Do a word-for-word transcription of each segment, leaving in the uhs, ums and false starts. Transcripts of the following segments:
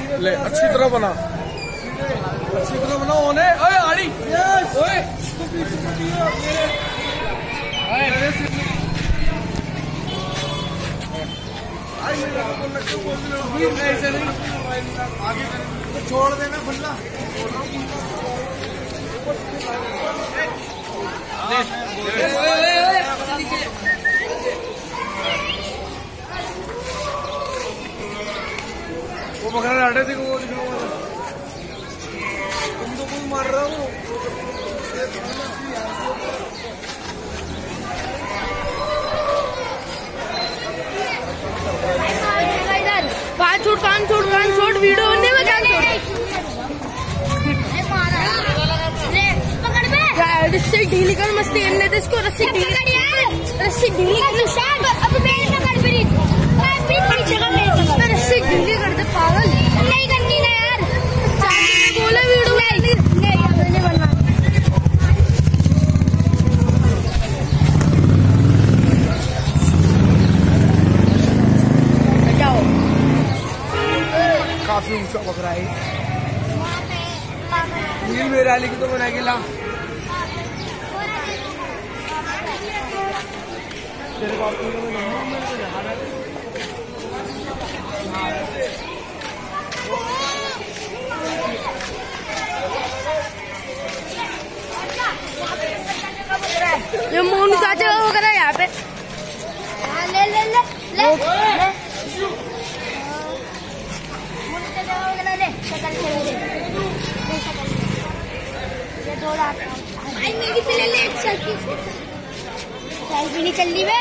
ले अच्छी तरह बना, अच्छी तरह बना। ओने ओए आड़ी ओए छोड़ देना खुला। वो पकड़ा डाटे थे, वो तुम तो कोई मार रहा हो। कान छोड़ कान छोड़ कान छोड़ वीडियो बनने में कान छोड़। रस्सी ढीली कर, मस्ती करने दे इसको। रस्सी ढीली रस्सी ढीली कर, रस्सी ढीली कर दे पागल। नहीं करनी ना यार, बोला वीडियो नहीं नहीं बनना। जाओ, काफी ऊंचा पकड़ा है। नील मेरा की तो बना के ला तेरे बाप को ये मोनू चाचा वगैरह यहाँ पे ले ले ले ले मोनू चाचा वगैरह ले शक्ल से ले ये थोड़ा भाई मेरी पे ले ले सेल्फी सेल्फी नहीं चल रही है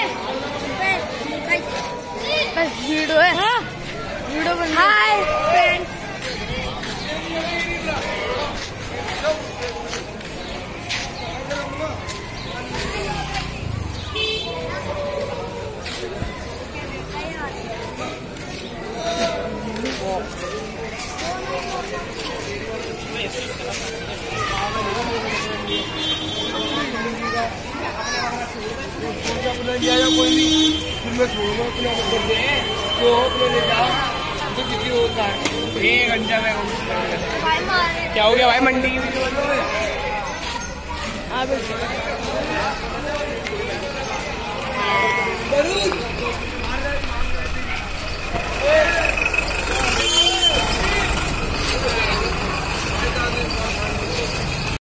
बस वीडियो है। हाँ वीडियो बन हाय फ्रेंड्स या कोई नहीं, फिर मैं छोड़ूंगा अपने नंबर दे जो अपने ले जाओ तो किसी और का एक घंटा में क्या हो गया भाई मंडी की वीडियो।